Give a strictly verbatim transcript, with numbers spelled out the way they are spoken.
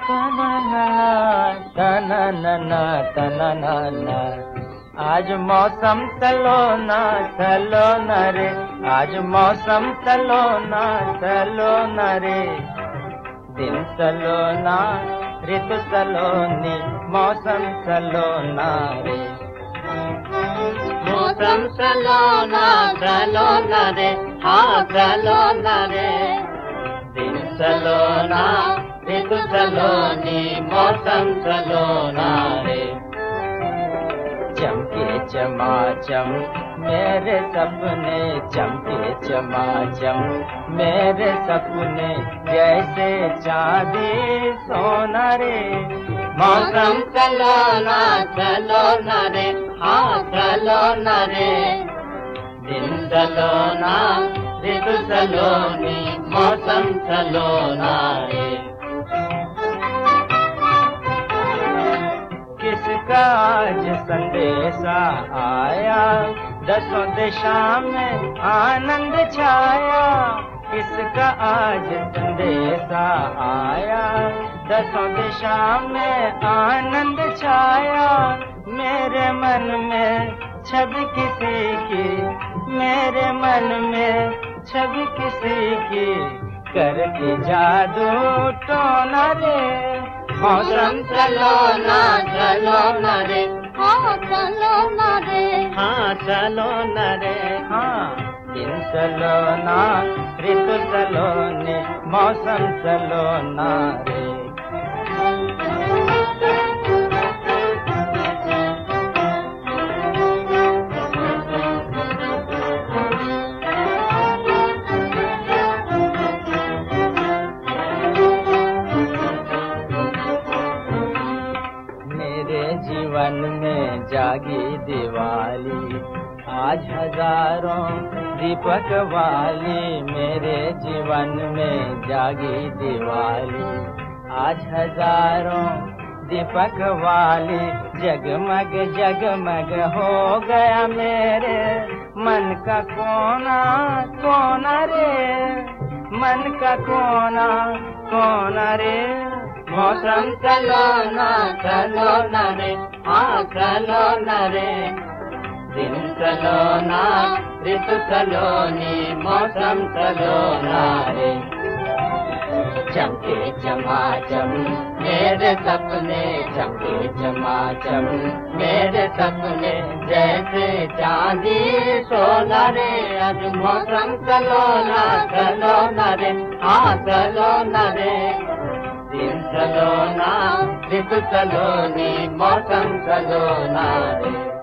तननना तननना आज मौसम सलोना सलोना रे, आज मौसम सलोना सलोना रे। दिन सलोना ऋतु सलोनी, मौसम सलोना रे। मौसम सलोना सलोना रे, हाँ सलोना रे। दिन सलोना ऋतु सलोनी, मौसम सलोना रे। चमके चमाचम मेरे सपने, चमके चमाचम मेरे सपने, जैसे चांदी सोना रे। मौसम सलोना सलोना रे, हाँ सलोना रे। दिन सलोना ऋतु सलोनी, मौसम सलोना रे। किसका आज संदेशा आया, दसों दिशा में आनंद छाया। किसका आज संदेशा आया, दसों दिशा में आनंद छाया। मेरे मन में छवि किसी की, मेरे मन में छवि किसी की, करके जादू टोना रे। मौसम सलोना सलोना रे, हाँ सलोना रे। हाँ सलोना रे, हाँ। दिन सलोना ऋतु सलोनी, मौसम सलोना रे। जीवन में जागी दिवाली, आज हजारों दीपक वाली। मेरे जीवन में जागी दिवाली, आज हजारों दीपक वाली। जगमग जगमग हो गया मेरे मन का कोना कोना रे, मन का कोना कोना रे। मौसम सलोना सलोना रे, हाँ सलोना रे। दिन सलोना ऋतु सलोनी, मौसम सलोना रे। चमके चमाचम मेरे सपने, चमके चमाचम मेरे सपने, जैसे चांदी सोना रे। आज मौसम सलोना सलोना रे, हाँ सलोना रे। दिन सलोना ऋतु सलोनी, मौसम सलोना रे।